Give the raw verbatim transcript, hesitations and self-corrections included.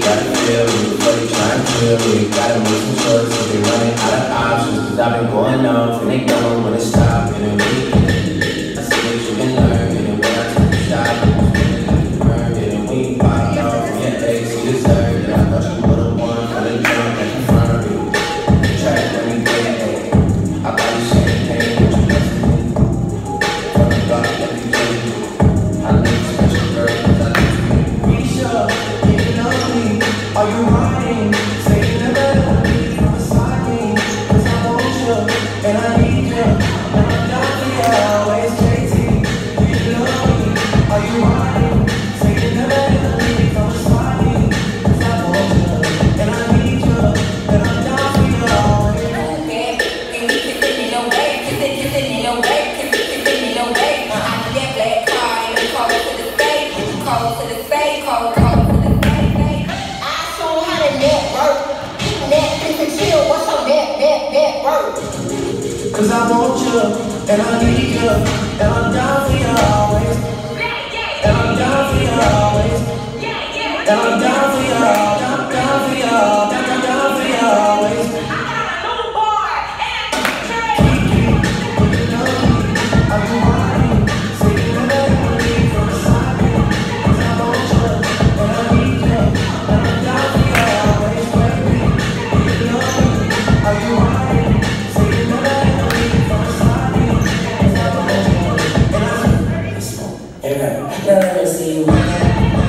gotta feel me before they try and kill me. Gotta make some choices, they running out of options. Cause I've been going off and they don't wanna stop. And then we, I see what you can learn. And then when I took the shot, it was really like you burned it. And we popped off from your ex, you deserved it. I thought you would've won for the jump right in front of you. Track when you get it. I thought you champagne, but you messing me. From the block, let me tell you. I know you special girl, cause I know you. Risha, you know me. Are you riding? Say you never let me from beside me. Cause I want you, and I need you. And I'm down for you always, J T. Do you know me? Are you riding? Say you never let me from beside me. Cause I want you, and I need you. And I'm down for you always. Cause I want you, and I need you, and I'm down for you always. And I'm down for you always. And I'm down for you, down, down for you, down, down, down for you always. Kiki, you know me, are you riding? Say you never let me from beside me. Cause I want you, and I need you, and I'm down for you always, baby. You know me, are you riding? Say you never let me from beside me. Cause I want you, and I need you. Everybody, I never see you.